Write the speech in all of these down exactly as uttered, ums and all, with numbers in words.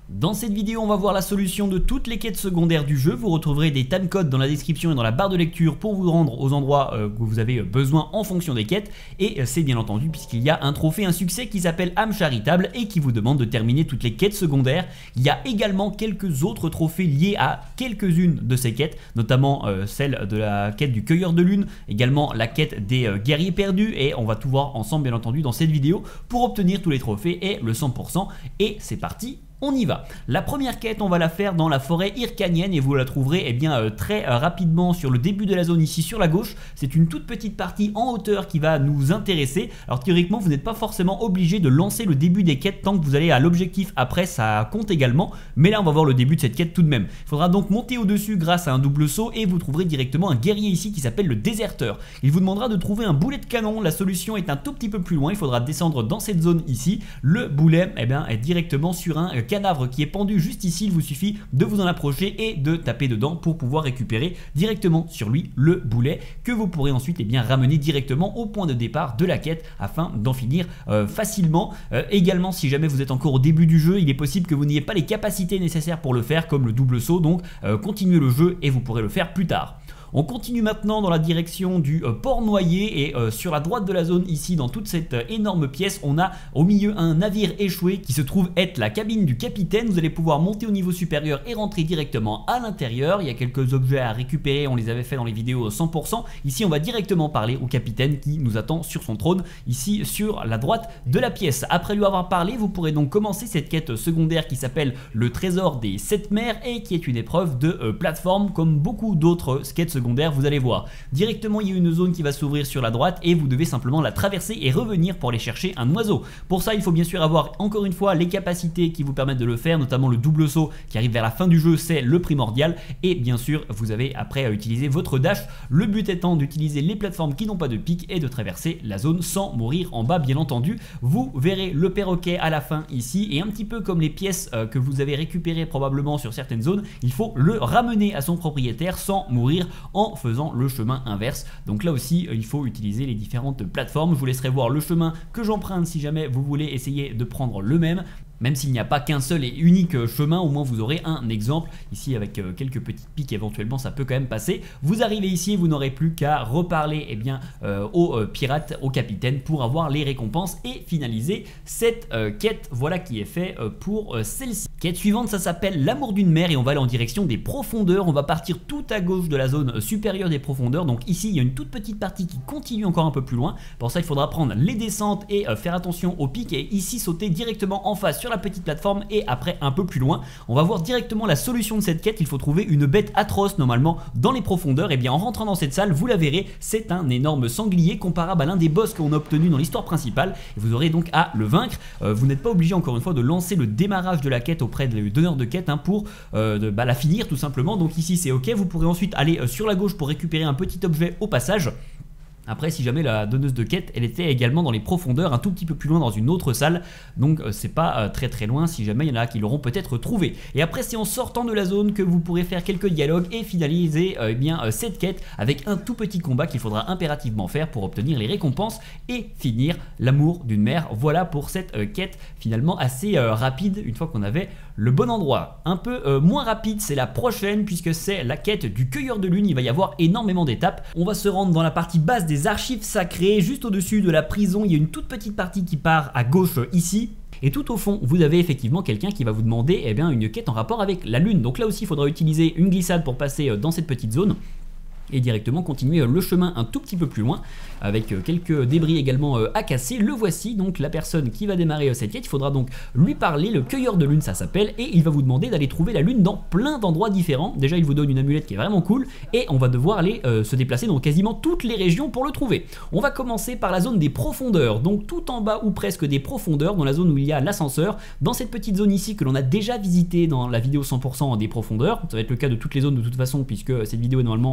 Dans cette vidéo, on va voir la solution de toutes les quêtes secondaires du jeu. Vous retrouverez des timecodes dans la description et dans la barre de lecture pour vous rendre aux endroits euh, que vous avez besoin en fonction des quêtes. Et euh, c'est bien entendu puisqu'il y a un trophée, un succès qui s'appelle âme charitable et qui vous demande de terminer toutes les quêtes secondaires. Il y a également quelques autres trophées liés à quelques-unes de ces quêtes, notamment euh, celle de la quête du cueilleur de lune, également la quête des euh, guerriers perdus, et on va tout voir ensemble bien entendu dans cette vidéo pour obtenir tous les trophées et le cent pour cent. Et c'est parti. On y va. La première quête, on va la faire dans la forêt hircanienne et vous la trouverez eh bien, euh, très euh, rapidement sur le début de la zone ici sur la gauche. C'est une toute petite partie en hauteur qui va nous intéresser. Alors théoriquement, vous n'êtes pas forcément obligé de lancer le début des quêtes tant que vous allez à l'objectif. Après, ça compte également. Mais là, on va voir le début de cette quête tout de même. Il faudra donc monter au-dessus grâce à un double saut et vous trouverez directement un guerrier ici qui s'appelle le déserteur. Il vous demandera de trouver un boulet de canon. La solution est un tout petit peu plus loin. Il faudra descendre dans cette zone ici. Le boulet eh bien, est directement sur un cadavre qui est pendu juste ici. Il vous suffit de vous en approcher et de taper dedans pour pouvoir récupérer directement sur lui le boulet que vous pourrez ensuite eh bien, ramener directement au point de départ de la quête afin d'en finir euh, facilement. Euh, également, si jamais vous êtes encore au début du jeu, il est possible que vous n'ayez pas les capacités nécessaires pour le faire, comme le double saut, donc euh, continuez le jeu et vous pourrez le faire plus tard. On continue maintenant dans la direction du euh, port noyé et euh, sur la droite de la zone ici dans toute cette euh, énorme pièce on a au milieu un navire échoué qui se trouve être la cabine du capitaine. Vous allez pouvoir monter au niveau supérieur et rentrer directement à l'intérieur. Il y a quelques objets à récupérer, on les avait fait dans les vidéos cent pour cent. Ici on va directement parler au capitaine qui nous attend sur son trône ici sur la droite de la pièce. Après lui avoir parlé, vous pourrez donc commencer cette quête secondaire qui s'appelle le trésor des sept mers et qui est une épreuve de euh, plateforme comme beaucoup d'autres quêtes secondaire, vous allez voir. Directement, il y a une zone qui va s'ouvrir sur la droite et vous devez simplement la traverser et revenir pour aller chercher un oiseau. Pour ça, il faut bien sûr avoir encore une fois les capacités qui vous permettent de le faire, notamment le double saut qui arrive vers la fin du jeu, c'est le primordial. Et bien sûr, vous avez après à utiliser votre dash. Le but étant d'utiliser les plateformes qui n'ont pas de pic et de traverser la zone sans mourir en bas, bien entendu. Vous verrez le perroquet à la fin ici et un petit peu comme les pièces euh, que vous avez récupérées probablement sur certaines zones, il faut le ramener à son propriétaire sans mourir en faisant le chemin inverse. Donc là aussi il faut utiliser les différentes plateformes. Je vous laisserai voir le chemin que j'emprunte si jamais vous voulez essayer de prendre le même. Même s'il n'y a pas qu'un seul et unique chemin, au moins vous aurez un exemple. Ici avec quelques petites piques éventuellement ça peut quand même passer. Vous arrivez ici, vous n'aurez plus qu'à reparler eh bien, euh, au euh, pirate, au capitaine pour avoir les récompenses et finaliser cette euh, quête. Voilà qui est fait euh, pour euh, celle-ci. Quête suivante, ça s'appelle l'amour d'une mer et on va aller en direction des profondeurs. On va partir tout à gauche de la zone supérieure des profondeurs. Donc ici il y a une toute petite partie qui continue encore un peu plus loin. Pour ça il faudra prendre les descentes et euh, faire attention aux pics et ici sauter directement en face sur la petite plateforme et après un peu plus loin on va voir directement la solution de cette quête. Il faut trouver une bête atroce normalement dans les profondeurs. Et bien en rentrant dans cette salle, vous la verrez, c'est un énorme sanglier comparable à l'un des boss qu'on a obtenu dans l'histoire principale et vous aurez donc à le vaincre. Euh, vous n'êtes pas obligé encore une fois de lancer le démarrage de la quête auprès des donneurs de quête hein, pour euh, de, bah, la finir tout simplement. Donc ici c'est ok, vous pourrez ensuite aller euh, sur la gauche pour récupérer un petit objet au passage. Après, si jamais la donneuse de quête, elle était également dans les profondeurs, un tout petit peu plus loin dans une autre salle, donc euh, c'est pas euh, très très loin si jamais il y en a qui l'auront peut-être trouvé. Et après, c'est en sortant de la zone que vous pourrez faire quelques dialogues et finaliser euh, eh bien, euh, cette quête avec un tout petit combat qu'il faudra impérativement faire pour obtenir les récompenses et finir l'amour d'une mer. Voilà pour cette euh, quête finalement assez euh, rapide une fois qu'on avait le bon endroit. Un peu euh, moins rapide, c'est la prochaine puisque c'est la quête du cueilleur de lune. Il va y avoir énormément d'étapes. On va se rendre dans la partie basse des archives sacrées, juste au-dessus de la prison. Il y a une toute petite partie qui part à gauche ici. Et tout au fond, vous avez effectivement quelqu'un qui va vous demander eh bien, une quête en rapport avec la lune. Donc là aussi, il faudra utiliser une glissade pour passer dans cette petite zone et directement continuer le chemin un tout petit peu plus loin avec quelques débris également à casser. Le voici donc la personne qui va démarrer cette quête. Il faudra donc lui parler, le cueilleur de lune ça s'appelle, et il va vous demander d'aller trouver la lune dans plein d'endroits différents. Déjà il vous donne une amulette qui est vraiment cool et on va devoir aller euh, se déplacer dans quasiment toutes les régions pour le trouver. On va commencer par la zone des profondeurs, donc tout en bas ou presque des profondeurs, dans la zone où il y a l'ascenseur, dans cette petite zone ici que l'on a déjà visité dans la vidéo cent pour cent des profondeurs. Ça va être le cas de toutes les zones de toute façon puisque cette vidéo est normalement euh,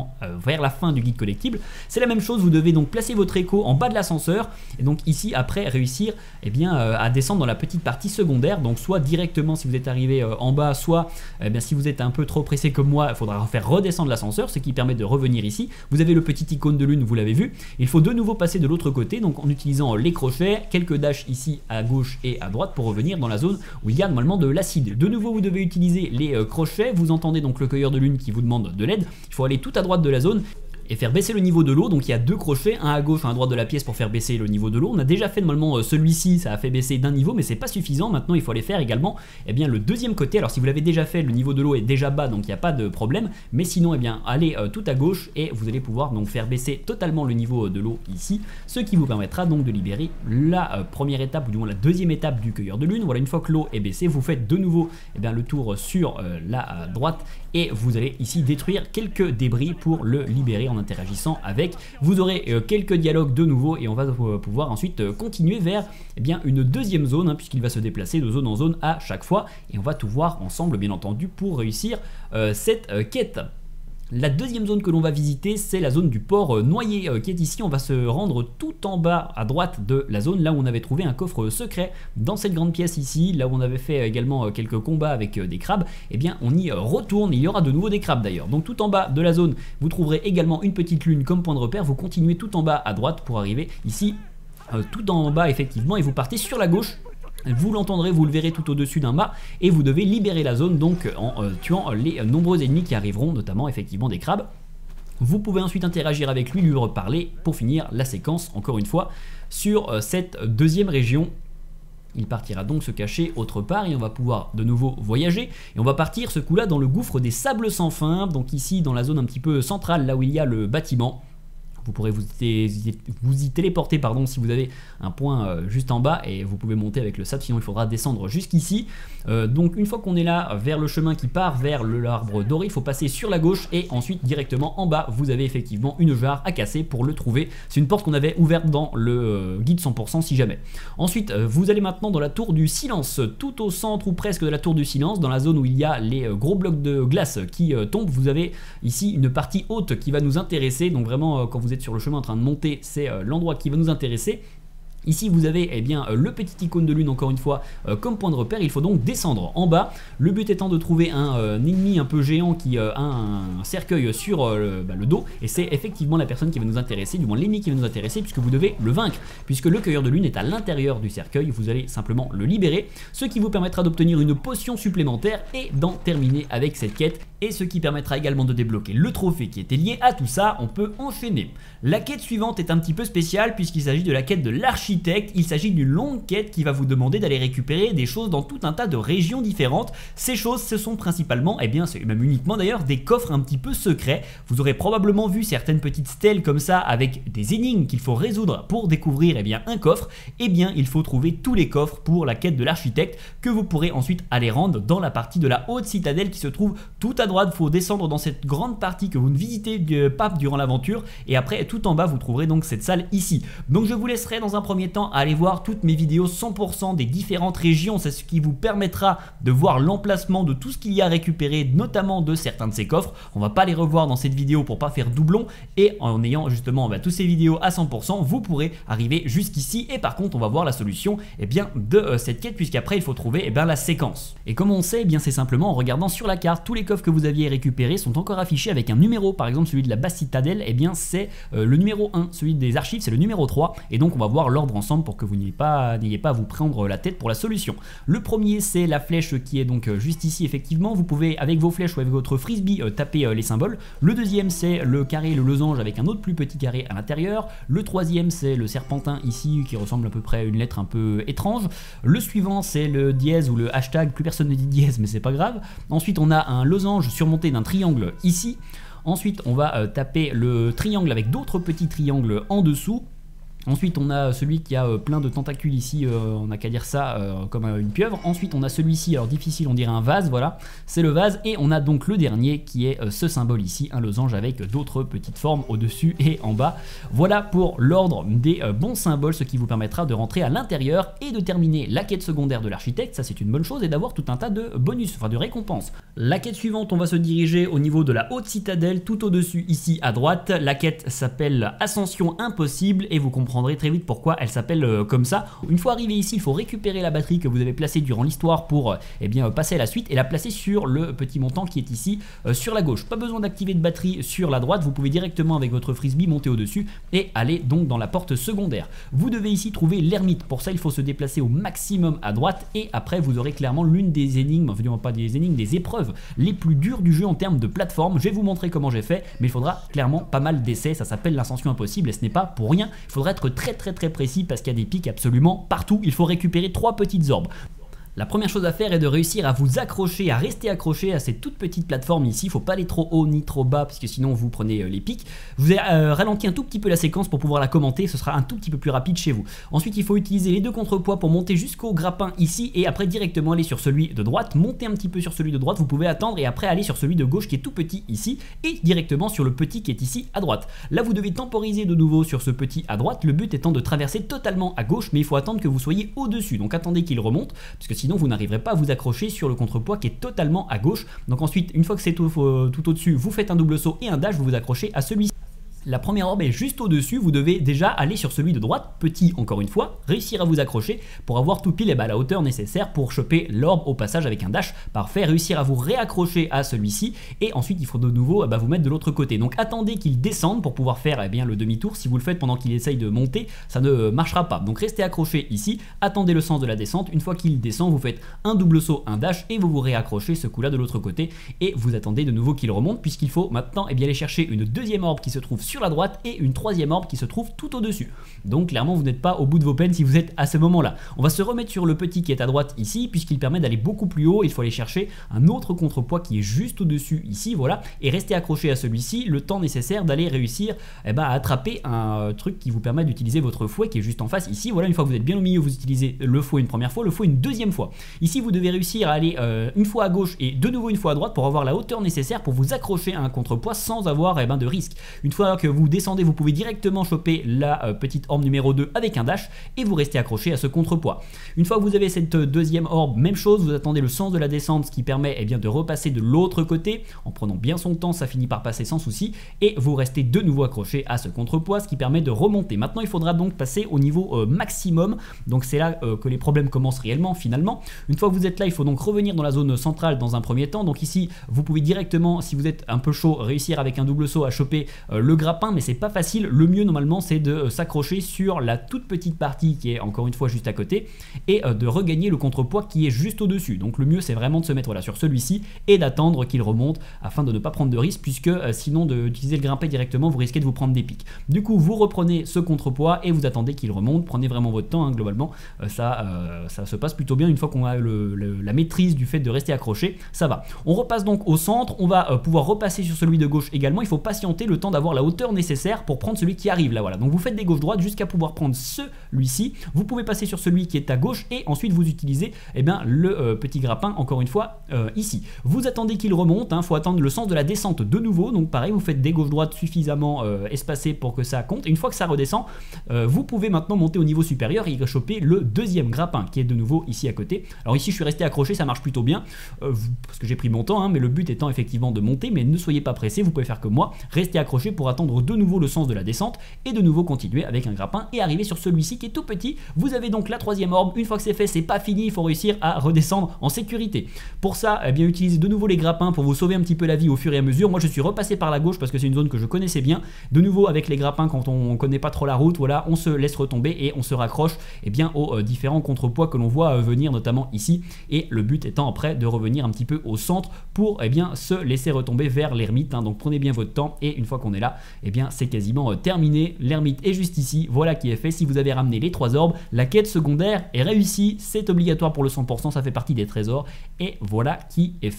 vers la fin du guide collectible. C'est la même chose, vous devez donc placer votre écho en bas de l'ascenseur et donc ici après réussir eh bien, euh, à descendre dans la petite partie secondaire, donc soit directement si vous êtes arrivé euh, en bas, soit eh bien, si vous êtes un peu trop pressé comme moi, il faudra faire redescendre l'ascenseur, ce qui permet de revenir ici. Vous avez le petit icône de lune, vous l'avez vu, il faut de nouveau passer de l'autre côté, donc en utilisant les crochets, quelques dashs ici à gauche et à droite pour revenir dans la zone où il y a normalement de l'acide. De nouveau vous devez utiliser les euh, crochets, vous entendez donc le cueilleur de lune qui vous demande de l'aide, il faut aller tout à droite de la zone et faire baisser le niveau de l'eau. Donc il y a deux crochets, un à gauche, un à droite de la pièce pour faire baisser le niveau de l'eau. On a déjà fait normalement celui-ci, ça a fait baisser d'un niveau, mais c'est pas suffisant. Maintenant il faut aller faire également eh bien, le deuxième côté. Alors si vous l'avez déjà fait, le niveau de l'eau est déjà bas, donc il n'y a pas de problème, mais sinon eh bien, allez euh, tout à gauche et vous allez pouvoir donc faire baisser totalement le niveau de l'eau ici, ce qui vous permettra donc de libérer la euh, première étape, ou du moins la deuxième étape du cueilleur de lune. Voilà, une fois que l'eau est baissée, vous faites de nouveau eh bien, le tour sur euh, la euh, droite et vous allez ici détruire quelques débris pour le libérer en interagissant avec. Vous aurez euh, quelques dialogues de nouveau et on va euh, pouvoir ensuite euh, continuer vers eh bien, une deuxième zone, hein, puisqu'il va se déplacer de zone en zone à chaque fois et on va tout voir ensemble bien entendu pour réussir euh, cette euh, quête. La deuxième zone que l'on va visiter, c'est la zone du port noyé euh, qui est ici. On va se rendre tout en bas à droite de la zone, là où on avait trouvé un coffre secret dans cette grande pièce ici, là où on avait fait également euh, quelques combats avec euh, des crabes. Et eh bien on y euh, retourne, il y aura de nouveau des crabes d'ailleurs. Donc tout en bas de la zone, vous trouverez également une petite lune comme point de repère. Vous continuez tout en bas à droite pour arriver ici, euh, tout en bas effectivement, et vous partez sur la gauche. Vous l'entendrez, vous le verrez tout au-dessus d'un mât et vous devez libérer la zone donc en euh, tuant les euh, nombreux ennemis qui arriveront, notamment effectivement des crabes. Vous pouvez ensuite interagir avec lui, lui reparler pour finir la séquence encore une fois sur euh, cette deuxième région. Il partira donc se cacher autre part et on va pouvoir de nouveau voyager et on va partir ce coup là dans le gouffre des sables sans fin, donc ici dans la zone un petit peu centrale là où il y a le bâtiment. Vous pourrez vous y, vous y téléporter pardon, si vous avez un point euh, juste en bas et vous pouvez monter avec le sable, sinon il faudra descendre jusqu'ici. Euh, donc une fois qu'on est là vers le chemin qui part vers l'arbre doré, il faut passer sur la gauche et ensuite directement en bas vous avez effectivement une jarre à casser pour le trouver. C'est une porte qu'on avait ouverte dans le euh, guide cent pour cent si jamais. Ensuite euh, vous allez maintenant dans la tour du silence, tout au centre ou presque de la tour du silence, dans la zone où il y a les euh, gros blocs de glace qui euh, tombent. Vous avez ici une partie haute qui va nous intéresser, donc vraiment euh, quand vous êtes sur le chemin en train de monter, c'est euh, l'endroit qui va nous intéresser. Ici vous avez eh bien, le petit icône de lune encore une fois euh, comme point de repère. Il faut donc descendre en bas, le but étant de trouver un, euh, un ennemi un peu géant qui euh, a un, un cercueil sur euh, le, bah, le dos, et c'est effectivement la personne qui va nous intéresser, du moins l'ennemi qui va nous intéresser, puisque vous devez le vaincre, puisque le cueilleur de lune est à l'intérieur du cercueil. Vous allez simplement le libérer, ce qui vous permettra d'obtenir une potion supplémentaire et d'en terminer avec cette quête, et ce qui permettra également de débloquer le trophée qui était lié à tout ça. On peut enchaîner. La quête suivante est un petit peu spéciale puisqu'il s'agit de la quête de l'architecte. Il s'agit d'une longue quête qui va vous demander d'aller récupérer des choses dans tout un tas de régions différentes. Ces choses, ce sont principalement, et eh bien c'est même uniquement d'ailleurs, des coffres un petit peu secrets. Vous aurez probablement vu certaines petites stèles comme ça avec des énigmes qu'il faut résoudre pour découvrir eh bien, un coffre. Eh bien il faut trouver tous les coffres pour la quête de l'architecte que vous pourrez ensuite aller rendre dans la partie de la haute citadelle qui se trouve tout à droite. Il faut descendre dans cette grande partie que vous ne visitez pas durant l'aventure, et après tout en bas vous trouverez donc cette salle ici. Donc je vous laisserai dans un premier temps à aller voir toutes mes vidéos cent pour cent des différentes régions. C'est ce qui vous permettra de voir l'emplacement de tout ce qu'il y a à récupérer, notamment de certains de ces coffres. On va pas les revoir dans cette vidéo pour pas faire doublon, et en ayant justement bah, toutes ces vidéos à cent pour cent, vous pourrez arriver jusqu'ici. Et par contre on va voir la solution eh bien, de euh, cette quête, puisqu'après il faut trouver eh bien, la séquence. Et comme on sait, eh bien c'est simplement en regardant sur la carte. Tous les coffres que vous aviez récupérés sont encore affichés avec un numéro. Par exemple celui de la basse citadelle, eh bien c'est euh, le numéro un, celui des archives c'est le numéro trois, et donc on va voir l'ordre ensemble pour que vous n'ayez pas, n'ayez pas à vous prendre la tête pour la solution. Le premier c'est la flèche qui est donc juste ici effectivement. Vous pouvez avec vos flèches ou avec votre frisbee euh, taper euh, les symboles. Le deuxième c'est le carré, le losange avec un autre plus petit carré à l'intérieur. Le troisième c'est le serpentin ici qui ressemble à peu près à une lettre un peu étrange. Le suivant c'est le dièse ou le hashtag, plus personne ne dit dièse mais c'est pas grave. Ensuite on a un losange surmonté d'un triangle ici. Ensuite on va euh, taper le triangle avec d'autres petits triangles en dessous. Ensuite on a celui qui a euh, plein de tentacules ici, euh, on n'a qu'à dire ça euh, comme euh, une pieuvre. Ensuite on a celui-ci, alors difficile on dirait un vase, voilà, c'est le vase. Et on a donc le dernier qui est euh, ce symbole ici, un losange avec d'autres petites formes au-dessus et en bas. Voilà pour l'ordre des euh, bons symboles, ce qui vous permettra de rentrer à l'intérieur et de terminer la quête secondaire de l'architecte, ça c'est une bonne chose, et d'avoir tout un tas de bonus, enfin de récompenses. La quête suivante, on va se diriger au niveau de la haute citadelle, tout au-dessus ici à droite. La quête s'appelle Ascension Impossible et vous comprendrez très vite pourquoi elle s'appelle euh, comme ça. Une fois arrivé ici, il faut récupérer la batterie que vous avez placée durant l'histoire pour euh, eh bien, passer à la suite et la placer sur le petit montant qui est ici euh, sur la gauche. Pas besoin d'activer de batterie sur la droite, vous pouvez directement avec votre frisbee monter au-dessus et aller donc dans la porte secondaire. Vous devez ici trouver l'ermite, pour ça il faut se déplacer au maximum à droite et après vous aurez clairement l'une des énigmes, enfin pas des énigmes, des épreuves les plus dures du jeu en termes de plateforme. Je vais vous montrer comment j'ai fait, mais il faudra clairement pas mal d'essais, ça s'appelle l'ascension impossible et ce n'est pas pour rien. Il faudra être très très très précis parce qu'il y a des pics absolument partout. Il faut récupérer trois petites orbes. La première chose à faire est de réussir à vous accrocher, à rester accroché à cette toute petite plateforme ici. Il ne faut pas aller trop haut ni trop bas parce que sinon vous prenez euh, les pics. Je vous ai euh, ralenti un tout petit peu la séquence pour pouvoir la commenter, ce sera un tout petit peu plus rapide chez vous. Ensuite il faut utiliser les deux contrepoids pour monter jusqu'au grappin ici et après directement aller sur celui de droite, monter un petit peu sur celui de droite, vous pouvez attendre et après aller sur celui de gauche qui est tout petit ici et directement sur le petit qui est ici à droite. Là vous devez temporiser de nouveau sur ce petit à droite, le but étant de traverser totalement à gauche mais il faut attendre que vous soyez au-dessus, donc attendez qu'il remonte parce que sinon vous n'arriverez pas à vous accrocher sur le contrepoids qui est totalement à gauche. Donc ensuite, une fois que c'est tout, euh, tout au-dessus, vous faites un double saut et un dash, vous vous accrochez à celui-ci. La première orbe est juste au-dessus, vous devez déjà aller sur celui de droite, petit encore une fois, réussir à vous accrocher pour avoir tout pile et bah, la hauteur nécessaire pour choper l'orbe au passage avec un dash parfait, réussir à vous réaccrocher à celui-ci et ensuite il faut de nouveau bah, vous mettre de l'autre côté. Donc attendez qu'il descende pour pouvoir faire eh bien, le demi-tour, si vous le faites pendant qu'il essaye de monter, ça ne marchera pas. Donc restez accroché ici, attendez le sens de la descente, une fois qu'il descend vous faites un double saut, un dash et vous vous réaccrochez ce coup là de l'autre côté et vous attendez de nouveau qu'il remonte puisqu'il faut maintenant eh bien, aller chercher une deuxième orbe qui se trouve sur sur la droite et une troisième orbe qui se trouve tout au-dessus. Donc clairement vous n'êtes pas au bout de vos peines si vous êtes à ce moment-là. On va se remettre sur le petit qui est à droite ici puisqu'il permet d'aller beaucoup plus haut. Il faut aller chercher un autre contrepoids qui est juste au-dessus ici, voilà, et rester accroché à celui-ci le temps nécessaire d'aller réussir eh ben, à attraper un truc qui vous permet d'utiliser votre fouet qui est juste en face ici. Voilà, une fois que vous êtes bien au milieu, vous utilisez le fouet une première fois, le fouet une deuxième fois. Ici vous devez réussir à aller euh, une fois à gauche et de nouveau une fois à droite pour avoir la hauteur nécessaire pour vous accrocher à un contrepoids sans avoir eh ben, de risque. Une fois que vous descendez, vous pouvez directement choper la euh, petite orbe numéro deux avec un dash et vous restez accroché à ce contrepoids. Une fois que vous avez cette deuxième orbe, même chose, vous attendez le sens de la descente, ce qui permet eh bien, de repasser de l'autre côté en prenant bien son temps, ça finit par passer sans souci et vous restez de nouveau accroché à ce contrepoids, ce qui permet de remonter. Maintenant il faudra donc passer au niveau euh, maximum, donc c'est là euh, que les problèmes commencent réellement finalement. Une fois que vous êtes là, il faut donc revenir dans la zone centrale dans un premier temps. Donc ici vous pouvez directement, si vous êtes un peu chaud, réussir avec un double saut à choper euh, le grappin, mais c'est pas facile. Le mieux normalement c'est de euh, s'accrocher sur la toute petite partie qui est encore une fois juste à côté et euh, de regagner le contrepoids qui est juste au dessus. Donc le mieux c'est vraiment de se mettre là sur celui-ci et d'attendre qu'il remonte afin de ne pas prendre de risque, puisque euh, sinon d'utiliser le grimper directement vous risquez de vous prendre des pics. Du coup vous reprenez ce contrepoids et vous attendez qu'il remonte, prenez vraiment votre temps hein, globalement euh, ça, euh, ça se passe plutôt bien une fois qu'on a le, le, la maîtrise du fait de rester accroché, ça va. On repasse donc au centre, on va euh, pouvoir repasser sur celui de gauche également. Il faut patienter le temps d'avoir la hauteur nécessaire pour prendre celui qui arrive là, voilà. Donc vous faites des gauches-droites jusqu'à pouvoir prendre celui-ci, vous pouvez passer sur celui qui est à gauche et ensuite vous utilisez eh bien, le euh, petit grappin encore une fois euh, ici. Vous attendez qu'il remonte, il hein, faut attendre le sens de la descente de nouveau, donc pareil vous faites des gauches-droites suffisamment euh, espacées pour que ça compte et une fois que ça redescend, euh, vous pouvez maintenant monter au niveau supérieur et choper le deuxième grappin qui est de nouveau ici à côté. Alors ici je suis resté accroché, ça marche plutôt bien euh, parce que j'ai pris mon temps, hein, mais le but étant effectivement de monter, mais ne soyez pas pressé, vous pouvez faire comme moi, rester accroché pour attendre de nouveau le sens de la descente et de nouveau continuer avec un grappin et arriver sur celui-ci qui est tout petit. Vous avez donc la troisième orbe, une fois que c'est fait c'est pas fini, il faut réussir à redescendre en sécurité. Pour ça, eh bien utilisez de nouveau les grappins pour vous sauver un petit peu la vie au fur et à mesure. Moi je suis repassé par la gauche parce que c'est une zone que je connaissais bien. De nouveau avec les grappins quand on connaît pas trop la route, voilà, on se laisse retomber et on se raccroche eh bien, aux euh, différents contrepoids que l'on voit euh, venir notamment ici, et le but étant après de revenir un petit peu au centre pour eh bien, se laisser retomber vers l'ermite, hein. Donc prenez bien votre temps et une fois qu'on est là, eh bien c'est quasiment euh, terminé. L'ermite est juste ici, voilà qui est fait. Si vous avez ramené les trois orbes, la quête secondaire est réussie, c'est obligatoire pour le cent pour cent, ça fait partie des trésors et voilà qui est fait pour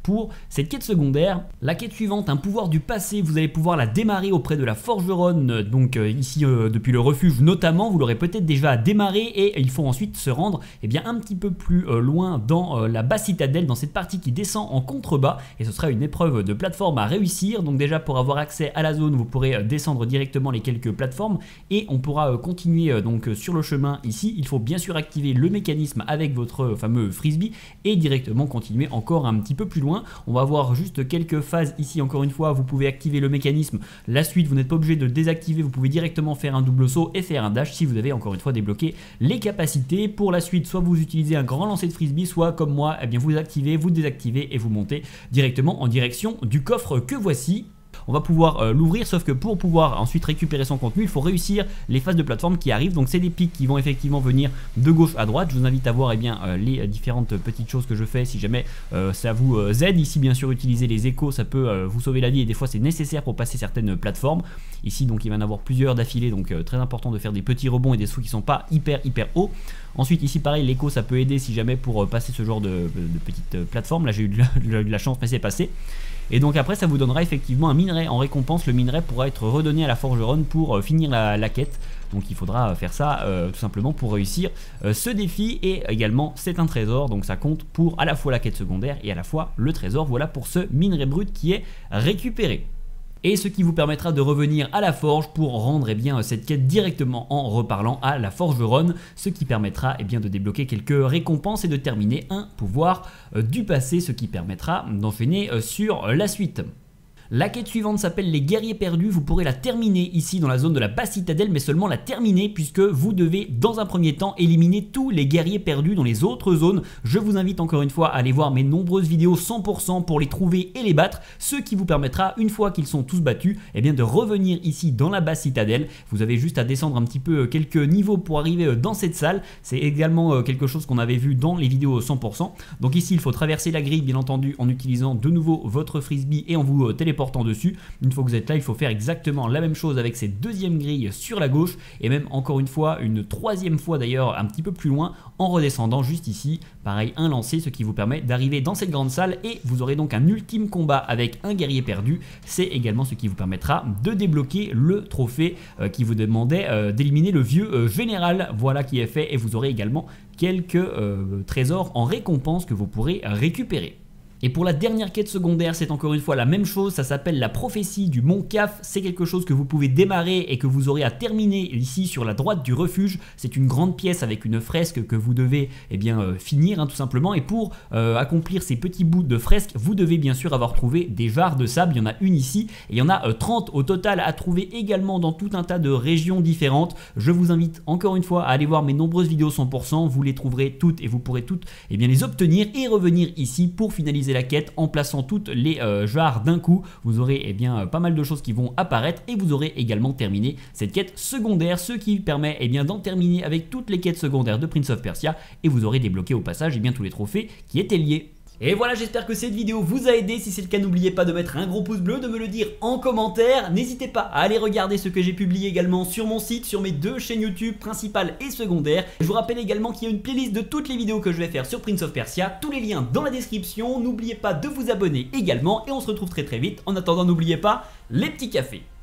pour cette quête secondaire. La quête suivante, un pouvoir du passé, vous allez pouvoir la démarrer auprès de la forgeronne, donc euh, ici euh, depuis le refuge notamment, vous l'aurez peut-être déjà démarré et il faut ensuite se rendre eh bien, un petit peu plus euh, loin dans euh, la basse citadelle, dans cette partie qui descend en contrebas, et ce sera une épreuve de plateforme à réussir. Donc déjà pour avoir accès à la zone, vous pourrez euh, descendre directement les quelques plateformes et on pourra euh, continuer euh, donc sur le chemin ici. Il faut bien sûr activer le mécanisme avec votre euh, fameux frisbee et directement continuer encore un petit peu plus loin. On va voir juste quelques phases ici. Encore une fois, vous pouvez activer le mécanisme, la suite vous n'êtes pas obligé de le désactiver, vous pouvez directement faire un double saut et faire un dash si vous avez encore une fois débloqué les capacités. Pour la suite, soit vous utilisez un grand lancer de frisbee, soit comme moi, eh bien vous activez, vous désactivez et vous montez directement en direction du coffre que voici. On va pouvoir euh, l'ouvrir, sauf que pour pouvoir ensuite récupérer son contenu, il faut réussir les phases de plateforme qui arrivent. Donc c'est des pics qui vont effectivement venir de gauche à droite. Je vous invite à voir eh bien, euh, les différentes petites choses que je fais si jamais euh, ça vous euh, aide. Ici bien sûr utiliser les échos, ça peut euh, vous sauver la vie et des fois c'est nécessaire pour passer certaines plateformes. Ici donc il va y en avoir plusieurs d'affilée, donc euh, très important de faire des petits rebonds et des sauts qui sont pas hyper hyper hauts. Ensuite ici pareil, l'écho ça peut aider si jamais pour euh, passer ce genre de, de petites euh, plateformes. Là j'ai eu de la, de la chance mais c'est passé. Et donc après ça vous donnera effectivement un minerai en récompense. Le minerai pourra être redonné à la forgeronne pour euh, finir la, la quête. Donc il faudra faire ça euh, tout simplement pour réussir euh, ce défi. Et également c'est un trésor, donc ça compte pour à la fois la quête secondaire et à la fois le trésor. Voilà pour ce minerai brut qui est récupéré. Et ce qui vous permettra de revenir à la forge pour rendre eh bien, cette quête directement en reparlant à la forgeronne, ce qui permettra eh bien, de débloquer quelques récompenses et de terminer un pouvoir euh, du passé, ce qui permettra d'enchaîner euh, sur la suite. La quête suivante s'appelle les guerriers perdus. Vous pourrez la terminer ici dans la zone de la basse citadelle, mais seulement la terminer puisque vous devez dans un premier temps éliminer tous les guerriers perdus dans les autres zones. Je vous invite encore une fois à aller voir mes nombreuses vidéos cent pour cent pour les trouver et les battre, ce qui vous permettra une fois qu'ils sont tous battus eh bien, de revenir ici dans la basse citadelle. Vous avez juste à descendre un petit peu quelques niveaux pour arriver dans cette salle. C'est également quelque chose qu'on avait vu dans les vidéos cent pour cent. Donc ici il faut traverser la grille bien entendu en utilisant de nouveau votre frisbee et en vous téléportant dessus. Une fois que vous êtes là, il faut faire exactement la même chose avec cette deuxième grille sur la gauche et même encore une fois, une troisième fois d'ailleurs un petit peu plus loin en redescendant juste ici. Pareil, un lancer, ce qui vous permet d'arriver dans cette grande salle et vous aurez donc un ultime combat avec un guerrier perdu. C'est également ce qui vous permettra de débloquer le trophée euh, qui vous demandait euh, d'éliminer le vieux euh, général. Voilà qui est fait et vous aurez également quelques euh, trésors en récompense que vous pourrez récupérer. Et pour la dernière quête secondaire, c'est encore une fois la même chose, ça s'appelle la prophétie du Mont Caf. C'est quelque chose que vous pouvez démarrer et que vous aurez à terminer ici sur la droite du refuge. C'est une grande pièce avec une fresque que vous devez eh bien, euh, finir hein, tout simplement. Et pour euh, accomplir ces petits bouts de fresque, vous devez bien sûr avoir trouvé des jarres de sable. Il y en a une ici et il y en a euh, trente au total à trouver également dans tout un tas de régions différentes. Je vous invite encore une fois à aller voir mes nombreuses vidéos cent pour cent. Vous les trouverez toutes et vous pourrez toutes eh bien, les obtenir et revenir ici pour finaliser la quête en plaçant toutes les euh, jarres d'un coup. Vous aurez eh bien, pas mal de choses qui vont apparaître et vous aurez également terminé cette quête secondaire, ce qui permet eh bien, d'en terminer avec toutes les quêtes secondaires de Prince of Persia et vous aurez débloqué au passage eh bien, tous les trophées qui étaient liés. Et voilà, j'espère que cette vidéo vous a aidé. Si c'est le cas, n'oubliez pas de mettre un gros pouce bleu, de me le dire en commentaire. N'hésitez pas à aller regarder ce que j'ai publié également sur mon site, sur mes deux chaînes YouTube principales et secondaires. Je vous rappelle également qu'il y a une playlist de toutes les vidéos que je vais faire sur Prince of Persia. Tous les liens dans la description. N'oubliez pas de vous abonner également et on se retrouve très très vite. En attendant, n'oubliez pas les petits cafés.